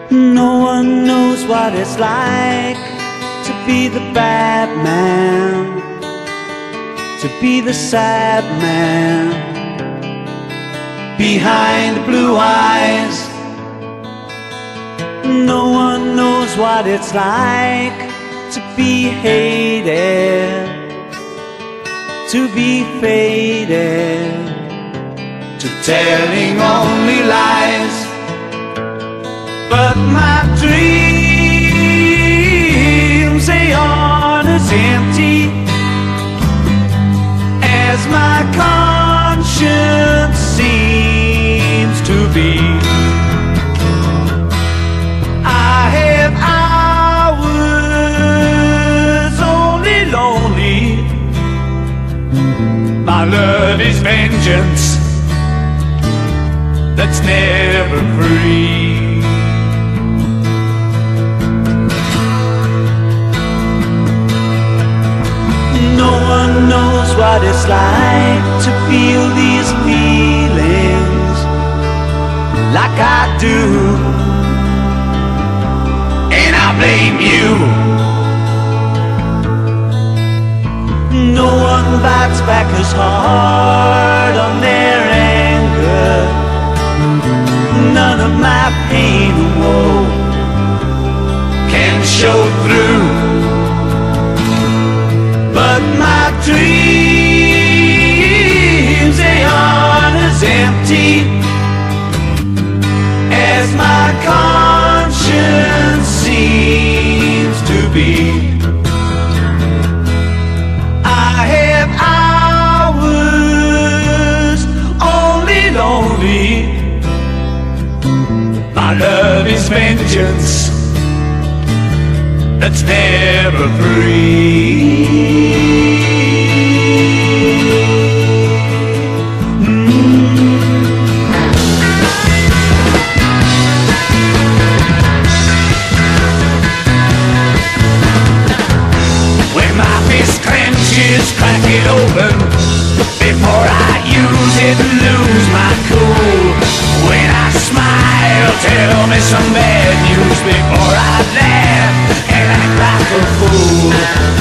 No one knows what it's like to be the bad man, to be the sad man behind the blue eyes. No one knows what it's like to be hated, to be faded, to telling only lies. But my dreams, they aren't as empty as my conscience seems to be. I have hours only lonely. My love is vengeance that's never free. No one knows what it's like to feel these feelings like I do, and I blame you. No one bites back as hard on their anger. None of my pain and woe can show through. But my dreams, they aren't as empty as my conscience seems to be. I have hours only lonely. My love is vengeance that's never free. When my fist clenches, crack it open before I use it, lose my cool. When I smile, tell me some bad news before I laugh and act like a fool.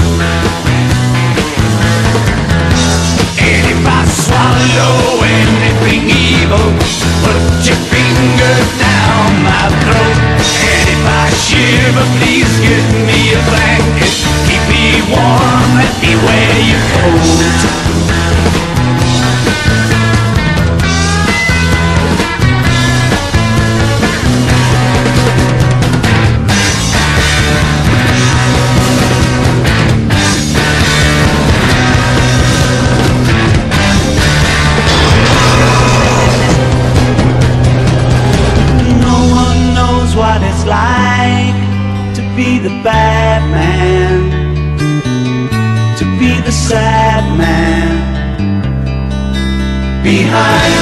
And if I swallow anything evil, put your finger down my throat. And if I shiver, please give me a blanket. Keep me warm, let me wear your coat. What it's like to be the bad man, to be the sad man behind